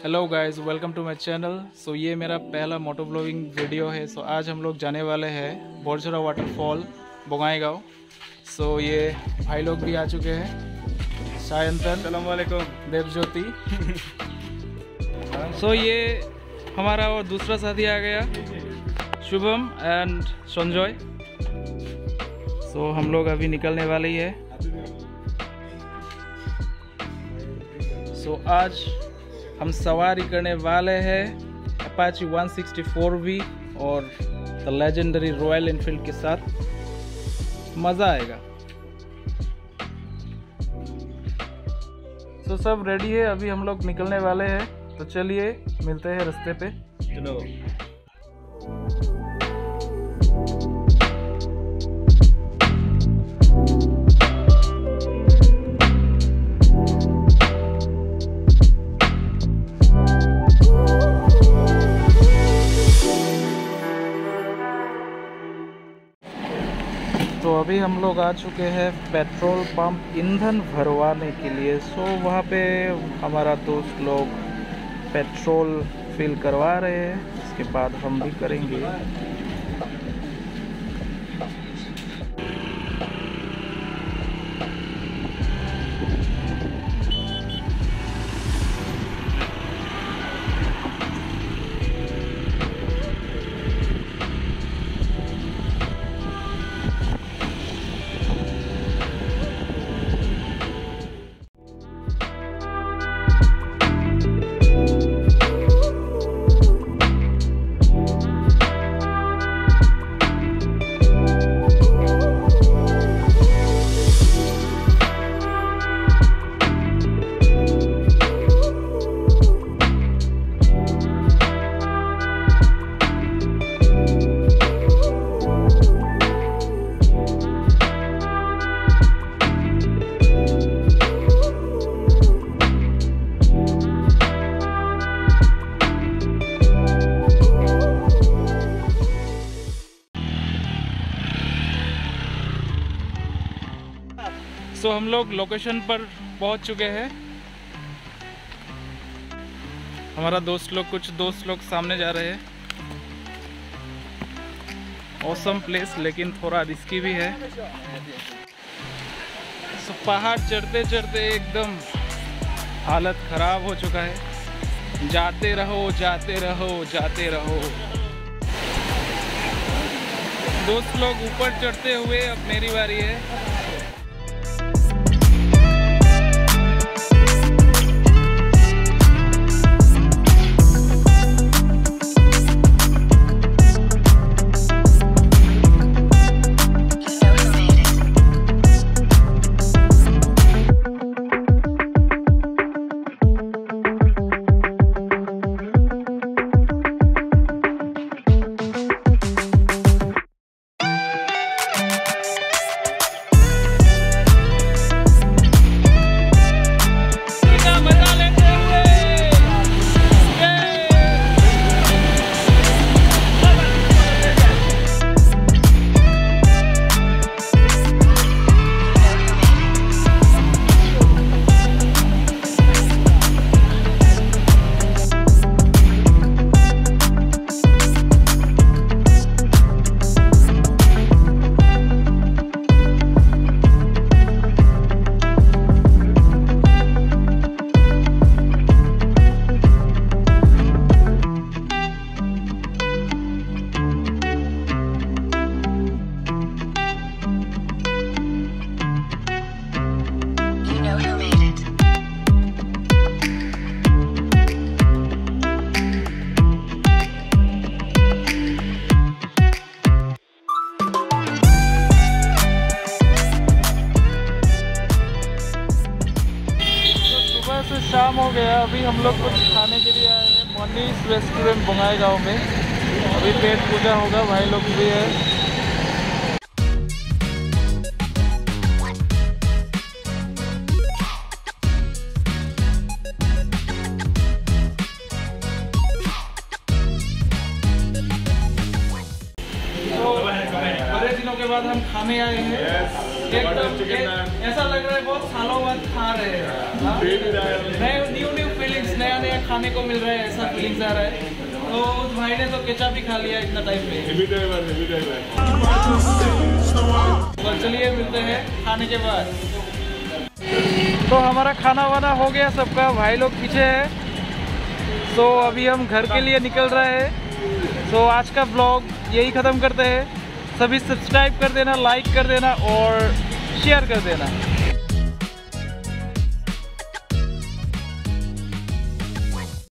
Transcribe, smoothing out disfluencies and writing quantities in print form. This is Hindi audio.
Hello guys, welcome to my channel. So ये मेरा पहला मोटो ब्लॉगिंग वीडियो है। सो आज हम लोग जाने वाले हैं बोरझोरा वाटरफॉल बोंगाईगांव। सो ये भाई लोग भी आ चुके हैं, सायंतन, अस्सलाम वालेकुम, देवज्योति। सो ये हमारा और दूसरा साथी आ गया, शुभम एंड संजय। सो हम लोग अभी निकलने वाले ही है। सो आज हम सवारी करने वाले हैं अपाची 164V और द लेजेंडरी रॉयल एनफील्ड के साथ। मज़ा आएगा। तो सब रेडी है, अभी हम लोग निकलने वाले हैं। तो चलिए मिलते हैं रास्ते पे। चलो। तो अभी हम लोग आ चुके हैं पेट्रोल पंप ईंधन भरवाने के लिए। सो वहाँ पे हमारा दोस्त लोग पेट्रोल फिल करवा रहे हैं, इसके बाद हम भी करेंगे। सो हम लोग लोकेशन पर पहुंच चुके हैं। हमारा कुछ दोस्त लोग सामने जा रहे हैं। ऑसम प्लेस, लेकिन थोड़ा रिस्की भी है। सो पहाड़ चढ़ते चढ़ते एकदम हालत खराब हो चुका है। जाते रहो जाते रहो जाते रहो। दोस्त लोग ऊपर चढ़ते हुए, अब मेरी बारी है। शाम हो गया, अभी हम लोग कुछ खाने के लिए आए हैं मोनीस रेस्टोरेंट बोंगाईगांव में। अभी पेट पूजा होगा, भाई लोग भी है। तो बड़े दिनों के बाद हम खाने आए हैं। एकदम ऐसा लग रहा है बहुत सालों बाद खा रहे हैं। न्यू फीलिंग फीलिंग्स, नया नया खाने को मिल रहा है ऐसा फीलिंग्स आ रहा है। तो उस भाई ने तो केचप ही खा लिया इतना टाइम पे। तो चलिए मिलते हैं खाने के बाद। तो हमारा खाना वाना हो गया सबका, भाई लोग पीछे है। तो अभी हम घर के लिए निकल रहे हैं। तो आज का ब्लॉग यही ख़त्म करते हैं। सभी सब्सक्राइब कर देना, लाइक कर देना और शेयर कर देना।